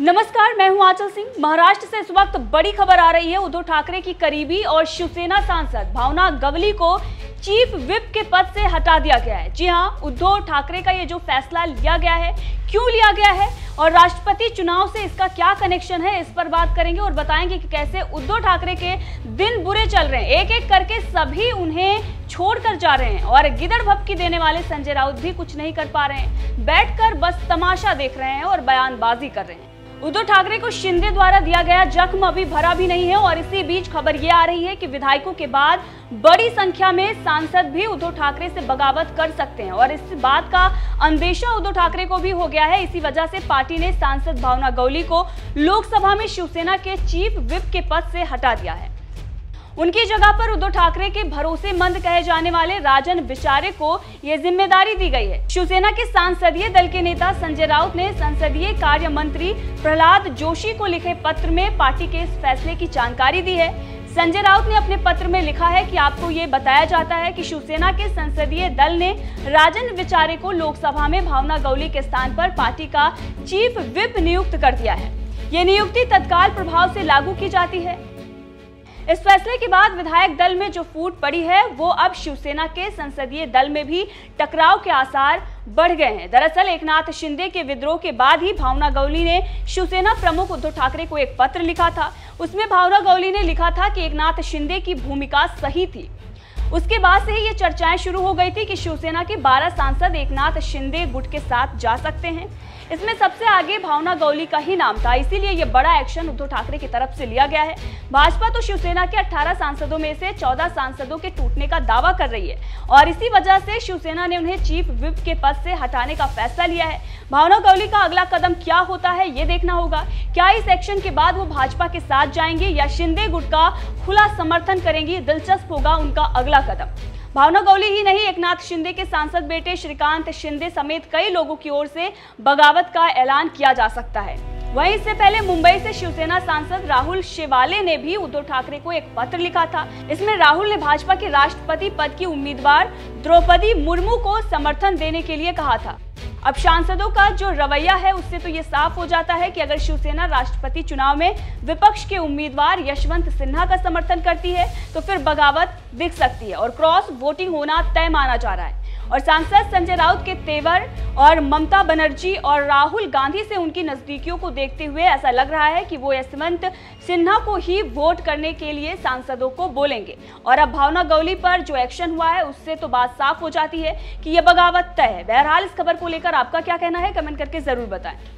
नमस्कार, मैं हूं आंचल सिंह। महाराष्ट्र से इस वक्त बड़ी खबर आ रही है। उद्धव ठाकरे की करीबी और शिवसेना सांसद भावना गवली को चीफ विप के पद से हटा दिया गया है। जी हां, उद्धव ठाकरे का ये जो फैसला लिया गया है, क्यों लिया गया है और राष्ट्रपति चुनाव से इसका क्या कनेक्शन है, इस पर बात करेंगे और बताएंगे कि कैसे उद्धव ठाकरे के दिन बुरे चल रहे हैं। एक एक करके सभी उन्हें छोड़कर जा रहे हैं और गिदड़ भपकी देने वाले संजय राउत भी कुछ नहीं कर पा रहे हैं, बैठकर बस तमाशा देख रहे हैं और बयानबाजी कर रहे हैं। उद्धव ठाकरे को शिंदे द्वारा दिया गया जख्म अभी भरा भी नहीं है और इसी बीच खबर यह आ रही है कि विधायकों के बाद बड़ी संख्या में सांसद भी उद्धव ठाकरे से बगावत कर सकते हैं और इस बात का अंदेशा उद्धव ठाकरे को भी हो गया है। इसी वजह से पार्टी ने सांसद भावना गवली को लोकसभा में शिवसेना के चीफ विप के पद से हटा दिया है। उनकी जगह पर उद्धव ठाकरे के भरोसेमंद कहे जाने वाले राजन विचारे को यह जिम्मेदारी दी गई है। शिवसेना के सांसदीय दल के नेता संजय राउत ने संसदीय कार्य मंत्री प्रहलाद जोशी को लिखे पत्र में पार्टी के इस फैसले की जानकारी दी है। संजय राउत ने अपने पत्र में लिखा है कि आपको ये बताया जाता है कि शिवसेना के संसदीय दल ने राजन विचारे को लोकसभा में भावना गवली के स्थान पर पार्टी का चीफ विप नियुक्त कर दिया है। ये नियुक्ति तत्काल प्रभाव से लागू की जाती है। इस फैसले के बाद विधायक दल में जो फूट पड़ी है वो अब शिवसेना के संसदीय दल में भी टकराव के आसार बढ़ गए हैं। दरअसल एकनाथ शिंदे के विद्रोह के बाद ही भावना गवली ने शिवसेना प्रमुख उद्धव ठाकरे को एक पत्र लिखा था। उसमें भावना गवली ने लिखा था कि एकनाथ शिंदे की भूमिका सही थी। उसके बाद से ही ये चर्चाएं शुरू हो गई थी कि शिवसेना के 12 सांसद एकनाथ शिंदे गुट के साथ जा सकते हैं। इसमें सबसे आगे भावना गवली का ही नाम था, इसीलिए ये बड़ा एक्शन उद्धव ठाकरे की तरफ से लिया गया है। भाजपा तो शिवसेना के 18 सांसदों में से 14 सांसदों के टूटने का दावा कर रही है और इसी वजह से शिवसेना ने उन्हें चीफ विप के पद से हटाने का फैसला लिया है। भावना गवली का अगला कदम क्या होता है ये देखना होगा। क्या इस एक्शन के बाद वो भाजपा के साथ जाएंगे या शिंदे गुट का खुला समर्थन करेंगी, दिलचस्प होगा उनका अगला कदम। भावना गवली ही नहीं, एकनाथ शिंदे के सांसद बेटे श्रीकांत शिंदे समेत कई लोगों की ओर से बगावत का ऐलान किया जा सकता है। वहीं इससे पहले मुंबई से शिवसेना सांसद राहुल शेवाले ने भी उद्धव ठाकरे को एक पत्र लिखा था। इसमें राहुल ने भाजपा के राष्ट्रपति पद की उम्मीदवार द्रौपदी मुर्मू को समर्थन देने के लिए कहा था। अब सांसदों का जो रवैया है उससे तो ये साफ हो जाता है कि अगर शिवसेना राष्ट्रपति चुनाव में विपक्ष के उम्मीदवार यशवंत सिन्हा का समर्थन करती है तो फिर बगावत दिख सकती है और क्रॉस वोटिंग होना तय माना जा रहा है। और सांसद संजय राउत के तेवर और ममता बनर्जी और राहुल गांधी से उनकी नजदीकियों को देखते हुए ऐसा लग रहा है कि वो यशवंत सिन्हा को ही वोट करने के लिए सांसदों को बोलेंगे। और अब भावना गवली पर जो एक्शन हुआ है उससे तो बात साफ हो जाती है कि यह बगावत तय है। बहरहाल इस खबर को लेकर आपका क्या कहना है, कमेंट करके जरूर बताएं।